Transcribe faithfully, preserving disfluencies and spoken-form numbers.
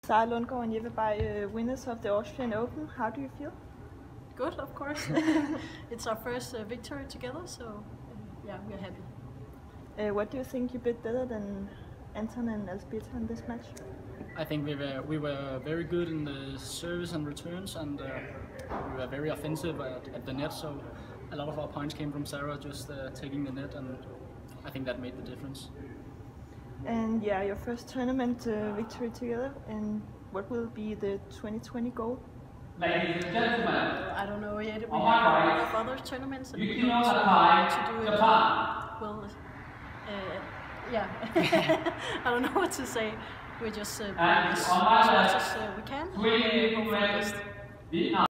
Sara, Lundgaard and Jeppe by uh, winners of the Austrian Open. How do you feel? Good, of course. It's our first uh, victory together, so uh, yeah, we're happy. Uh, what do you think you did better than Anton and Elspeth in this match? I think we were we were very good in the service and returns, and uh, we were very offensive at, at the net. So a lot of our points came from Sara just uh, taking the net, and I think that made the difference. And yeah, your first tournament uh, victory together. And what will be the twenty twenty goal? Ladies and gentlemen, I don't know yet. We on have my a right, lot of other tournaments, and you we can want know to, Japan, to do it Japan. well. Uh, yeah, I don't know what to say. We're just uh, playing as, as much as uh, we can. Sweden, Uh, hope for the best. Vietnam.